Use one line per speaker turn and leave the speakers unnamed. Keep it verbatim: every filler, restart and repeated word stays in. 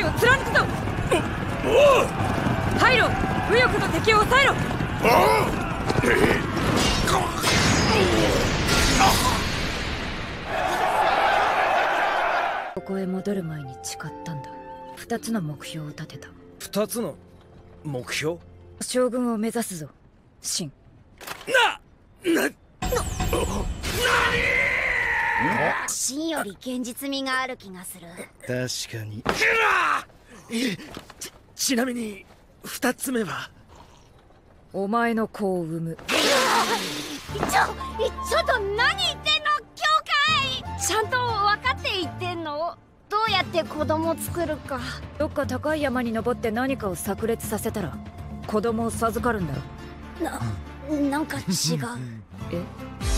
を貫くぞ。入ろ、右翼の敵を抑えろ。ここへ戻る前に誓ったんだ。二つの目標を立てた。
二つの目標？
将軍を目指すぞ、秦。
な、な、秦より現実味がある気がする。
確かに。ち、ちなみに二つ目は
お前の子を産む。
ちょ、ちょっと何言ってんの、教会。ちゃんと分かって言ってんの？どうやって子供作るか。
どっか高い山に登って何かを炸裂させたら子供を授かるんだろ。
な、なんか違う。
え？